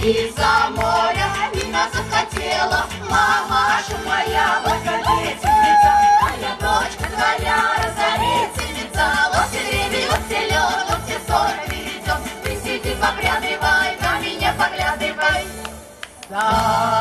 Из-за моря вина захотела, мамаша моя благодетельница, моя дочка твоя разорительница. Лоси ревень, лоси лед, лоси ссоры ведем, ты сиди поглядывай, на меня поглядывай. Да.